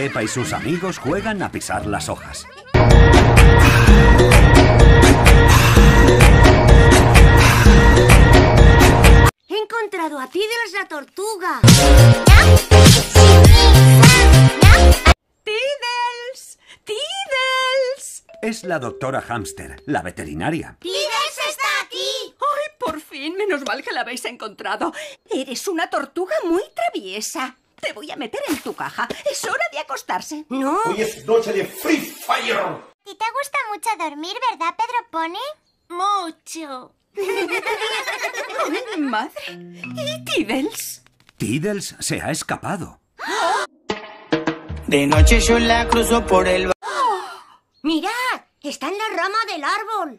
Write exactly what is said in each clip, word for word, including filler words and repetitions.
Pepa y sus amigos juegan a pisar las hojas. He encontrado a Tiddles la tortuga. ¡Tiddles! ¡Tiddles! Es la doctora Hámster, la veterinaria. ¡Tiddles está aquí! ¡Ay, por fin! Menos mal que la habéis encontrado. Eres una tortuga muy traviesa. Te voy a meter en tu caja. Es hora de acostarse. No. Hoy es noche de Free Fire. ¿Y te gusta mucho dormir, verdad, Pedro Pony? Mucho. ¡Ay, madre! ¿Y Tiddles? Tiddles se ha escapado. De noche yo la cruzo por el... ¡Mirad! Está en la rama del árbol.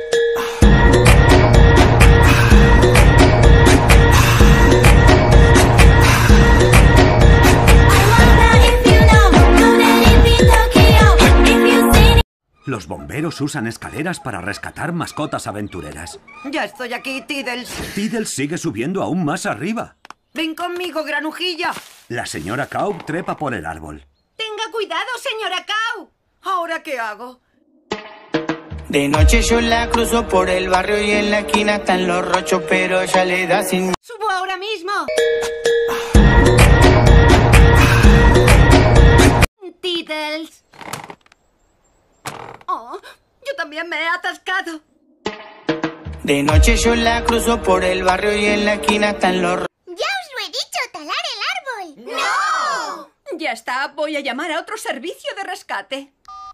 Los bomberos usan escaleras para rescatar mascotas aventureras. Ya estoy aquí, Tiddles. Tiddles sigue subiendo aún más arriba. Ven conmigo, granujilla. La señora Cow trepa por el árbol. Tenga cuidado, señora Cow. ¿Ahora qué hago? De noche yo la cruzo por el barrio y en la esquina están los rochos, pero ella le da sin... Subo ahora mismo. Tiddles. Oh, yo también me he atascado. De noche yo la cruzo por el barrio y en la esquina están los... ¡Ya os lo he dicho, talar el árbol! ¡No! Ya está, voy a llamar a otro servicio de rescate.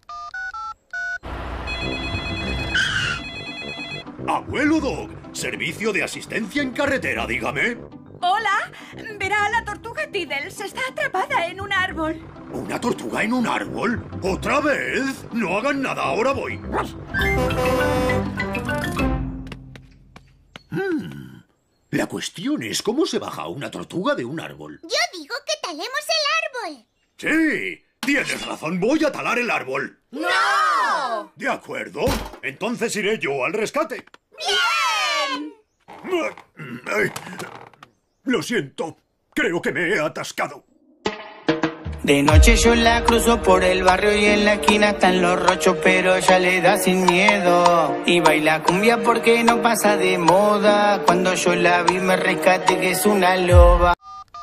Abuelo Dog, servicio de asistencia en carretera, dígame. Hola, verá, la tortuga Tiddles está atrapada en un árbol. ¿Una tortuga en un árbol? ¿Otra vez? No hagan nada, ahora voy. Hmm. La cuestión es cómo se baja una tortuga de un árbol. Yo digo que talemos el árbol. Sí, tienes razón, voy a talar el árbol. ¡No! De acuerdo, entonces iré yo al rescate. ¡Bien! Ay, lo siento, creo que me he atascado. De noche yo la cruzo por el barrio y en la esquina están los rochos, pero ella le da sin miedo. Y baila cumbia porque no pasa de moda. Cuando yo la vi me rescate que es una loba.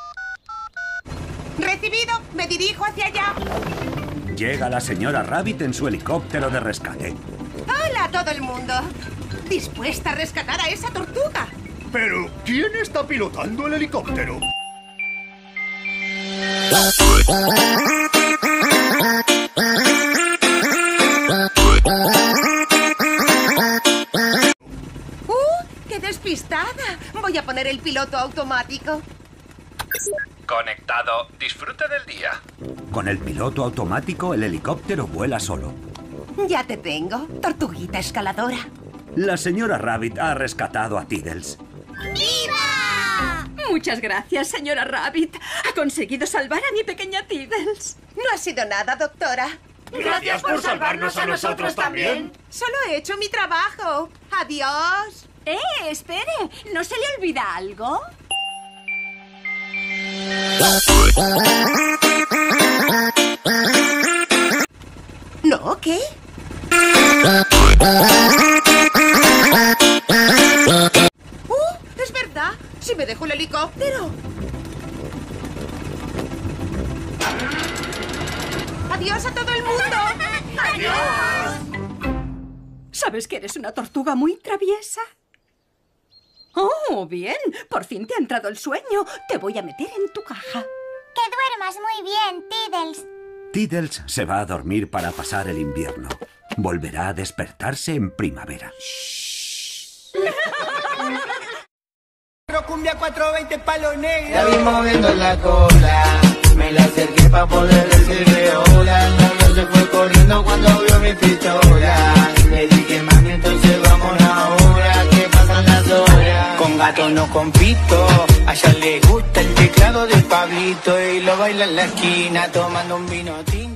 Recibido, me dirijo hacia allá. Llega la señora Rabbit en su helicóptero de rescate. Hola a todo el mundo. Dispuesta a rescatar a esa tortuga. Pero, ¿quién está pilotando el helicóptero? ¡Uh! ¡Qué despistada! Voy a poner el piloto automático. Conectado. Disfrute del día. Con el piloto automático, el helicóptero vuela solo. Ya te tengo, tortuguita escaladora. La señora Rabbit ha rescatado a Tiddles. ¡Viva! Muchas gracias, señora Rabbit. Ha conseguido salvar a mi pequeña Tiddles. No ha sido nada, doctora. Gracias por salvarnos a nosotros también. Solo he hecho mi trabajo. Adiós. ¡Eh, espere! ¿No se le olvida algo? ¿No? ¿Qué? ¡Uh! ¡Es verdad! ¡Si me dejo el helicóptero! ¡Adiós a todo el mundo! ¡Adiós! ¿Sabes que eres una tortuga muy traviesa? Oh, bien. Por fin te ha entrado el sueño. Te voy a meter en tu caja. Que duermas muy bien, Tiddles. Tiddles se va a dormir para pasar el invierno. Volverá a despertarse en primavera. Cumbia cuatro veinte palo negro. La vi moviendo la cola. Me la acerqué pa' poder decirle hola. El novio se fue corriendo cuando vio mi pistola. Le dije, mami, entonces vamos ahora. ¿Qué pasan las horas? Con gato no compito. A ella le gusta el teclado de Pablito. Y lo baila en la esquina tomando un vino tinto.